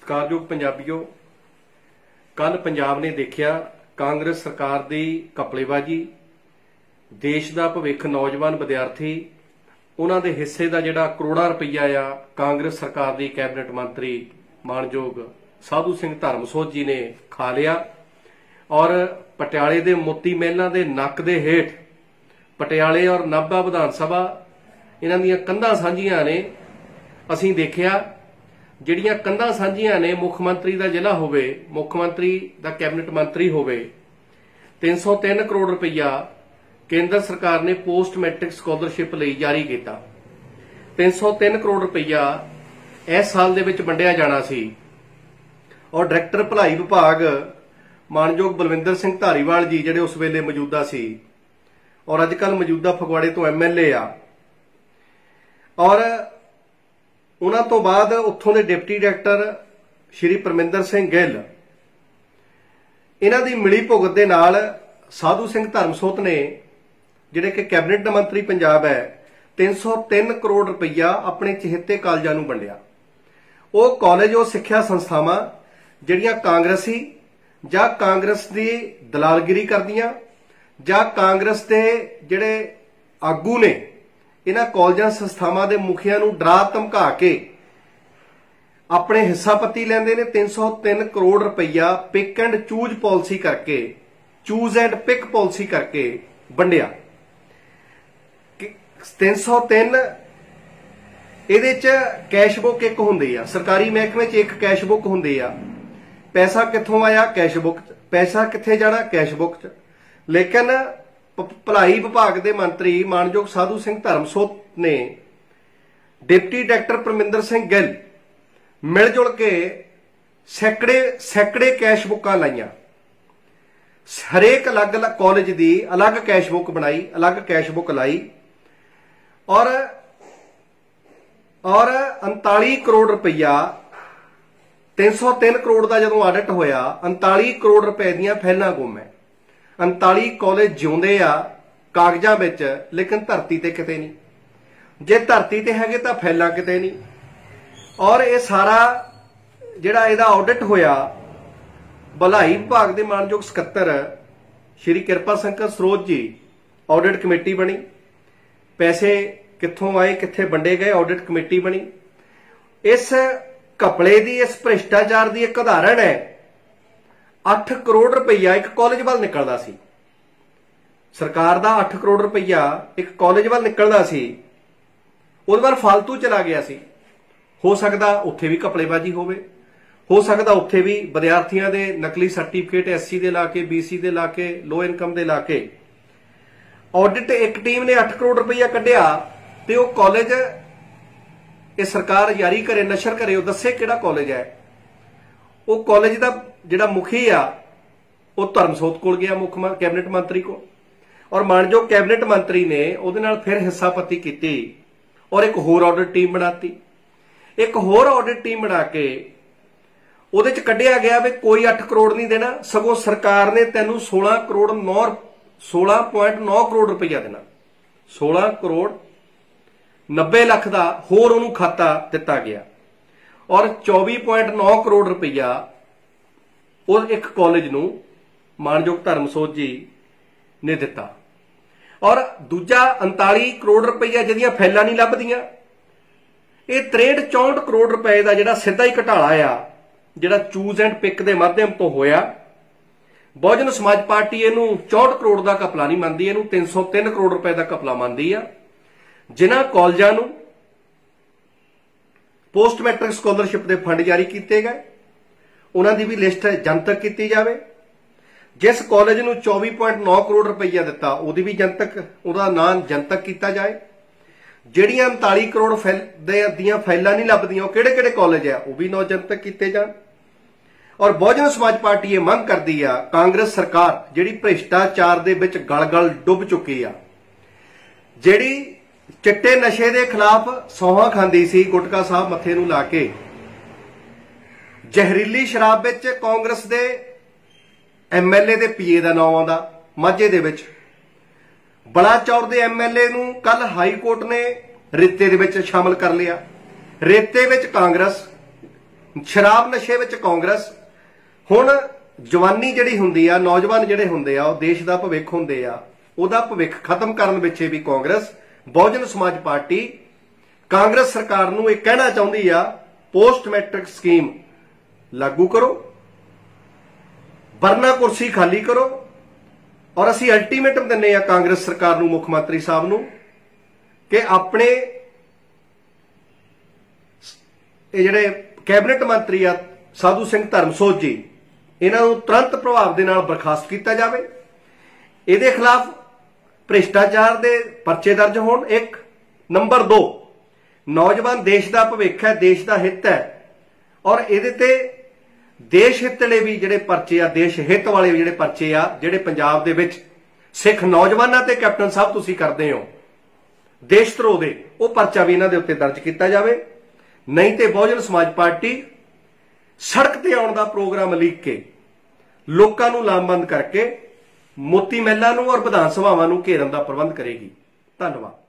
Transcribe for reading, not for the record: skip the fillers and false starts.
ਸਤਿਕਾਰਯੋਗ ਪੰਜਾਬੀਓ, ਕੱਲ ਪੰਜਾਬ ਨੇ ਦੇਖਿਆ ਕਾਂਗਰਸ ਸਰਕਾਰ ਦੀ ਘਪਲੇਬਾਜ਼ੀ, ਦੇਸ਼ ਦਾ ਭਵਿੱਖ ਨੌਜਵਾਨ ਵਿਦਿਆਰਥੀ ਉਹਨਾਂ ਦੇ ਹਿੱਸੇ ਦਾ ਜਿਹੜਾ ਕਰੋੜਾਂ ਰੁਪਈਆ ਆ ਕਾਂਗਰਸ ਸਰਕਾਰ ਦੀ ਕੈਬਨਿਟ ਮੰਤਰੀ ਮਾਨਯੋਗ ਸਾਧੂ ਸਿੰਘ ਧਰਮਸੋਤ ਜੀ ਨੇ ਖਾ ਲਿਆ। ਔਰ ਪਟਿਆਲੇ ਦੇ ਮੋਤੀ ਮਹਿਲਾਂ ਦੇ ਨੱਕ ਦੇ ਹੇਠ ਪਟਿਆਲੇ ਔਰ ਨਾਭਾ ਵਿਧਾਨ ਸਭਾ ਇਹਨਾਂ ਦੀਆਂ ਕੰਧਾਂ ਸਾਂਝੀਆਂ ਨੇ। ਅਸੀਂ ਦੇਖਿਆ ਜਿਹੜੀਆਂ ਕੰਧਾਂ ਸਾਂਝੀਆਂ ਨੇ, ਮੁੱਖ ਮੰਤਰੀ ਦਾ ਜ਼ਿਲ੍ਹਾ ਹੋਵੇ, ਮੁੱਖ ਮੰਤਰੀ ਦਾ ਕੈਬਨਿਟ ਮੰਤਰੀ ਹੋਵੇ, 303 ਕਰੋੜ ਰੁਪਈਆ ਕੇਂਦਰ ਸਰਕਾਰ ਨੇ ਪੋਸਟ ਮੈਟ੍ਰਿਕ ਸਕਾਲਰਸ਼ਿਪ ਲਈ ਜਾਰੀ ਕੀਤਾ। 303 ਕਰੋੜ ਰੁਪਈਆ ਇਸ ਸਾਲ ਦੇ ਵਿੱਚ ਵੰਡਿਆ ਜਾਣਾ ਸੀ। ਔਰ ਡਾਇਰੈਕਟਰ ਭਲਾਈ ਵਿਭਾਗ ਮਾਨਯੋਗ ਬਲਵਿੰਦਰ ਸਿੰਘ ਧਾਰੀਵਾਲ ਜੀ ਜਿਹੜੇ ਉਸ ਵੇਲੇ ਮੌਜੂਦਾ ਸੀ ਔਰ ਅੱਜ ਕੱਲ ਮੌਜੂਦਾ ਫਗਵਾੜੇ ਤੋਂ MLA ਆ, ਔਰ ਉਹਨਾਂ ਤੋਂ ਬਾਅਦ ਉੱਥੋਂ ਦੇ ਡਿਪਟੀ ਡਾਇਰੈਕਟਰ ਸ਼੍ਰੀ ਪਰਮਿੰਦਰ ਸਿੰਘ ਗਿੱਲ, ਇਹਨਾਂ ਦੀ ਮਿਲੀ ਭੁਗਤ ਦੇ ਨਾਲ ਸਾਧੂ ਸਿੰਘ ਧਰਮਸੋਤ ਨੇ ਜਿਹੜੇ ਕਿ ਕੈਬਨਿਟ ਮੰਤਰੀ ਪੰਜਾਬ ਹੈ 303 ਕਰੋੜ ਰੁਪਈਆ ਆਪਣੇ ਚਹੇਤੇ ਕਾਲਜਾਂ ਨੂੰ ਵੰਡਿਆ। ਉਹ ਕਾਲਜ, ਉਹ ਸਿੱਖਿਆ ਸੰਸਥਾਵਾਂ ਜਿਹੜੀਆਂ ਕਾਂਗਰਸੀ ਜਾਂ ਕਾਂਗਰਸ ਦੀ ਦਲਾਲਗਿਰੀ ਕਰਦੀਆਂ ਜਾਂ ਕਾਂਗਰਸ ਦੇ ਜਿਹੜੇ ਆਗੂ ਨੇ ਇਹਨਾਂ ਕਾਲਜਾਂ ਸੰਸਥਾਵਾਂ ਦੇ ਮੁਖੀਆਂ ਨੂੰ ਡਰਾ ਧਮਕਾ ਕੇ ਆਪਣੇ ਹਿੱਸਾ ਪੱਤੀ ਲੈਂਦੇ ਨੇ। 303 ਕਰੋੜ ਰੁਪਈਆ ਪਿਕ ਐਂਡ ਚੂਜ਼ ਪਾਲਿਸੀ ਕਰਕੇ, ਚੂਜ਼ ਐਂਡ ਪਿਕ ਪਾਲਿਸੀ ਕਰਕੇ ਵੰਡਿਆ। 303 ਇਹਦੇ ਚ ਕੈਸ਼ ਬੁੱਕ ਇੱਕ ਹੁੰਦੀ ਆ, ਸਰਕਾਰੀ ਮਹਿਕਮੇ ਚ ਇੱਕ ਕੈਸ਼ ਬੁੱਕ ਹੁੰਦੀ ਆ। ਪੈਸਾ ਕਿੱਥੋਂ ਆਇਆ? ਕੈਸ਼ ਬੁੱਕ ਚ। ਪੈਸਾ ਕਿੱਥੇ ਜਾਣਾ? ਕੈਸ਼ ਬੁੱਕ ਚ। ਲੇਕਿਨ ਭਲਾਈ ਵਿਭਾਗ ਦੇ ਮੰਤਰੀ ਮਾਨਯੋਗ ਸਾਧੂ ਸਿੰਘ ਧਰਮਸੋਤ ਨੇ ਡਿਪਟੀ ਡਾਇਰੈਕਟਰ ਪਰਮਿੰਦਰ ਸਿੰਘ ਗਿੱਲ ਮਿਲ ਜੁਲ ਕੇ ਸੈਕੜੇ ਕੈਸ਼ ਬੁੱਕਾਂ ਲਾਈਆਂ। ਹਰੇਕ ਅਲੱਗ-ਅਲੱਗ ਕਾਲਜ ਦੀ ਅਲੱਗ ਕੈਸ਼ ਬੁੱਕ ਬਣਾਈ, ਅਲੱਗ ਕੈਸ਼ ਬੁੱਕ ਲਾਈ। ਔਰ 39 ਕਰੋੜ ਰੁਪਈਆ 303 ਕਰੋੜ ਦਾ ਜਦੋਂ ਆਡਿਟ ਹੋਇਆ, 39 ਕਰੋੜ ਰੁਪਏ ਦੀਆਂ ਫਾਈਲਾਂ ਗੁੰਮ ਹੈ। 39 ਕਾਲਜ ਜਿਉਂਦੇ ਆ ਕਾਗਜ਼ਾਂ ਵਿੱਚ, ਲੇਕਿਨ ਧਰਤੀ ਤੇ ਕਿਤੇ ਨਹੀਂ। ਜੇ ਧਰਤੀ ਤੇ ਹੈਗੇ ਤਾਂ ਫਾਈਲਾਂ ਕਿਤੇ ਨਹੀਂ। ਔਰ ਇਹ ਸਾਰਾ ਜਿਹੜਾ ਇਹਦਾ ਆਡਿਟ ਹੋਇਆ, ਭਲਾਈ ਵਿਭਾਗ ਦੇ ਮਾਨਯੋਗ ਸਕੱਤਰ ਸ਼੍ਰੀ ਕਿਰਪਾ ਸ਼ੰਕਰ ਸਰੋਜ ਜੀ, ਆਡਿਟ ਕਮੇਟੀ ਬਣੀ। ਪੈਸੇ ਕਿੱਥੋਂ ਆਏ, ਕਿੱਥੇ ਵੰਡੇ ਗਏ, ਆਡਿਟ ਕਮੇਟੀ ਬਣੀ। ਇਸ ਘਪਲੇ ਦੀ, ਇਸ ਭ੍ਰਿਸ਼ਟਾਚਾਰ ਦੀ ਇੱਕ ਉਦਾਹਰਣ ਹੈ। 8 ਕਰੋੜ ਰੁਪਈਆ ਇੱਕ ਕਾਲਜ ਵੱਲ ਨਿਕਲਦਾ ਸੀ। ਸਰਕਾਰ ਦਾ 8 ਕਰੋੜ ਰੁਪਈਆ ਇੱਕ ਕਾਲਜ ਵੱਲ ਨਿਕਲਦਾ ਸੀ, ਉਹਦੇ ਵੱਲ ਫालतू ਚਲਾ ਗਿਆ ਸੀ। ਹੋ ਸਕਦਾ ਉੱਥੇ ਵੀ ਘਪਲੇਬਾਜ਼ੀ ਹੋਵੇ, ਹੋ ਸਕਦਾ ਉੱਥੇ ਵੀ ਵਿਦਿਆਰਥੀਆਂ ਦੇ ਨਕਲੀ ਸਰਟੀਫਿਕੇਟ SC ਦੇ ਲਾ ਕੇ, BC ਦੇ ਲਾ ਕੇ, ਲੋ ਇਨਕਮ ਦੇ ਲਾ ਕੇ। ਆਡਿਟ ਇੱਕ ਟੀਮ ਨੇ 8 ਕਰੋੜ ਰੁਪਈਆ ਕੱਢਿਆ ਤੇ ਉਹ ਕਾਲਜ ਇਹ ਸਰਕਾਰ ਜਾਰੀ ਕਰੇ, ਨਸ਼ਰ ਕਰੇ, ਉਹ ਦੱਸੇ ਕਿਹੜਾ ਕਾਲਜ ਹੈ। ਉਹ ਕਾਲਜ ਦਾ ਜਿਹੜਾ ਮੁਖੀ ਆ ਉਹ ਧਰਮਸੋਤ ਕੋਲ ਗਿਆ, ਮੁੱਖ ਕੈਬਨਿਟ ਮੰਤਰੀ ਕੋਲ, ਔਰ ਮਾਨਯੋਗ ਕੈਬਨਿਟ ਮੰਤਰੀ ਨੇ ਉਹਦੇ ਨਾਲ ਫਿਰ ਹਿੱਸਾ ਪੱਤੀ ਕੀਤੀ ਔਰ ਇੱਕ ਹੋਰ ਆਡਿਟ ਟੀਮ ਬਣਾਤੀ। ਇੱਕ ਹੋਰ ਆਡਿਟ ਟੀਮ ਬਣਾ ਕੇ ਉਹਦੇ ਚ ਕੱਢਿਆ ਗਿਆ ਵੀ ਕੋਈ 8 ਕਰੋੜ ਨਹੀਂ ਦੇਣਾ, ਸਗੋਂ ਸਰਕਾਰ ਨੇ ਤੈਨੂੰ 16.9 ਕਰੋੜ ਰੁਪਈਆ ਦੇਣਾ। 16 ਕਰੋੜ 90 ਲੱਖ ਦਾ ਹੋਰ ਉਹਨੂੰ ਖਾਤਾ ਦਿੱਤਾ ਗਿਆ ਔਰ 24.9 ਕਰੋੜ ਰੁਪਈਆ ਉਹ ਇੱਕ ਕਾਲਜ ਨੂੰ ਮਾਨਯੋਗ ਧਰਮਸੋਤ ਜੀ ਨੇ ਦਿੱਤਾ। ਔਰ ਦੂਜਾ 39 ਕਰੋੜ ਰੁਪਈਆ ਜਿਹਦੀਆਂ ਫਾਈਲਾਂ ਨਹੀਂ ਲੱਭਦੀਆਂ, ਇਹ 63-64 ਕਰੋੜ ਰੁਪਏ ਦਾ ਜਿਹੜਾ ਸਿੱਧਾ ਹੀ ਘਟਾਲਾ ਆ, ਜਿਹੜਾ ਚੂਜ਼ ਐਂਡ ਪਿਕ ਦੇ ਮਾਧਿਅਮ ਤੋਂ ਹੋਇਆ। ਬਹੁਜਨ ਸਮਾਜ ਪਾਰਟੀ ਇਹਨੂੰ 64 ਕਰੋੜ ਦਾ ਘਪਲਾ ਨਹੀਂ ਮੰਨਦੀ, ਇਹਨੂੰ 303 ਕਰੋੜ ਰੁਪਏ ਦਾ ਘਪਲਾ ਮੰਨਦੀ ਆ। ਜਿਨ੍ਹਾਂ ਕਾਲਜਾਂ ਨੂੰ ਪੋਸਟ ਮੈਟ੍ਰਿਕ ਸਕਾਲਰਸ਼ਿਪ ਦੇ ਫੰਡ ਜਾਰੀ ਕੀਤੇ ਗਏ, ਉਹਨਾਂ ਦੀ ਵੀ ਲਿਸਟ ਜਨਤਕ ਕੀਤੀ ਜਾਵੇ। ਜਿਸ ਕਾਲਜ ਨੂੰ 24.9 ਕਰੋੜ ਰੁਪਈਆ ਦਿੱਤਾ ਉਹਦੀ ਵੀ ਉਹਦਾ ਨਾਂ ਜਨਤਕ ਕੀਤਾ ਜਾਏ। ਜਿਹੜੀਆਂ 39 ਕਰੋੜ ਦੀਆਂ ਫਾਈਲਾਂ ਨਹੀਂ ਲੱਭਦੀਆਂ, ਉਹ ਕਿਹੜੇ ਕਾਲਜ ਆ, ਉਹ ਵੀ ਨਾਂ ਜਨਤਕ ਕੀਤੇ ਜਾਣ। ਔਰ ਬਹੁਜਨ ਸਮਾਜ ਪਾਰਟੀ ਇਹ ਮੰਗ ਕਰਦੀ ਆ, ਕਾਂਗਰਸ ਸਰਕਾਰ ਜਿਹੜੀ ਭ੍ਰਿਸ਼ਟਾਚਾਰ ਦੇ ਵਿੱਚ ਗਲ ਡੁੱਬ ਚੁੱਕੀ ਆ, ਜਿਹੜੀ ਚਿੱਟੇ ਨਸ਼ੇ ਦੇ ਖਿਲਾਫ ਸੌਹਾਂ ਖਾਂਦੀ ਸੀ ਗੁਟਕਾ ਸਾਹਿਬ ਮੱਥੇ ਨੂੰ ਲਾ ਕੇ, ਜ਼ਹਿਰੀਲੀ ਸ਼ਰਾਬ ਵਿੱਚ ਕਾਂਗਰਸ ਦੇ MLA ਦੇ PA ਦਾ ਨਾਮ ਆਉਂਦਾ ਮਾਝੇ ਦੇ ਵਿੱਚ, ਬਲਾਚੌਰ ਦੇ MLA ਨੂੰ ਕੱਲ ਹਾਈ ਕੋਰਟ ਨੇ ਰੇਤੇ ਦੇ ਵਿੱਚ ਸ਼ਾਮਲ ਕਰ ਲਿਆ। ਰੇਤੇ ਵਿੱਚ ਕਾਂਗਰਸ, शराब नशे विच कांग्रेस। हुण जवानी जिहड़ी हुंदी आ, नौजवान जिहड़े हुंदे आ, देश दा भविख हुंदे आ, ਉਹਦਾ ਭਵਿੱਖ ਖਤਮ ਕਰਨ ਪਿੱਛੇ ਵੀ ਕਾਂਗਰਸ ਬਹੁਜਨ ਸਮਾਜ ਪਾਰਟੀ ਕਾਂਗਰਸ ਸਰਕਾਰ ਨੂੰ ਇਹ ਕਹਿਣਾ ਚਾਹੁੰਦੀ ਆ, ਪੋਸਟ ਮੈਟ੍ਰਿਕ ਸਕੀਮ ਲਾਗੂ ਕਰੋ, ਵਰਨਾ ਕੁਰਸੀ ਖਾਲੀ ਕਰੋ। ਔਰ ਅਸੀਂ ਅਲਟੀਮੇਟਮ ਦਿੰਨੇ ਆ ਕਾਂਗਰਸ ਸਰਕਾਰ ਨੂੰ, ਮੁੱਖ ਮੰਤਰੀ ਸਾਹਿਬ ਨੂੰ, ਕਿ ਆਪਣੇ ਇਹ ਜਿਹੜੇ ਕੈਬਨਿਟ ਮੰਤਰੀ ਆ ਸਾਧੂ ਸਿੰਘ ਧਰਮਸੋਤ ਜੀ, ਇਹਨਾਂ ਨੂੰ ਤੁਰੰਤ ਪ੍ਰਭਾਵ ਦੇ ਨਾਲ ਬਰਖਾਸਤ ਕੀਤਾ ਜਾਵੇ। ਇਹਦੇ ਖਿਲਾਫ ਭ੍ਰਿਸ਼ਟਾਚਾਰ ਦੇ ਪਰਚੇ ਦਰਜ ਹੋਣ। 1 ਨੰਬਰ 2, ਨੌਜਵਾਨ ਦੇਸ਼ ਦਾ ਭਵਿੱਖ ਹੈ, ਦੇਸ਼ ਦਾ ਹਿੱਤ ਹੈ, ਔਰ ਇਹਦੇ ਤੇ ਦੇਸ਼ ਹਿੱਤ ਵਾਲੇ ਵੀ ਜਿਹੜੇ ਪਰਚੇ ਆ, ਦੇਸ਼ ਹਿੱਤ ਵਾਲੇ ਜਿਹੜੇ ਪਰਚੇ ਆ, ਜਿਹੜੇ ਪੰਜਾਬ ਦੇ ਵਿੱਚ ਸਿੱਖ ਨੌਜਵਾਨਾਂ ਤੇ ਕੈਪਟਨ ਸਾਹਿਬ ਤੁਸੀਂ ਕਰਦੇ ਹੋ ਦੇਸ਼ ਧਰੋਹ ਦੇ, ਉਹ ਪਰਚਾ ਵੀ ਇਹਨਾਂ ਦੇ ਉੱਤੇ ਦਰਜ ਕੀਤਾ ਜਾਵੇ। ਨਹੀਂ ਤੇ ਬਹੁਜਨ ਸਮਾਜ ਪਾਰਟੀ ਸੜਕ ਤੇ ਆਉਣ ਦਾ ਪ੍ਰੋਗਰਾਮ ਲੀਕ ਕੇ ਲੋਕਾਂ ਨੂੰ ਲਾਮਬੰਦ ਕਰਕੇ ਮੋਤੀ ਮਹਿਲਾਂ ਨੂੰ ਔਰ ਵਿਧਾਨ ਸਭਾਵਾਂ ਨੂੰ ਘੇਰਨ ਦਾ ਪ੍ਰਬੰਧ ਕਰੇਗੀ। ਧੰਨਵਾਦ।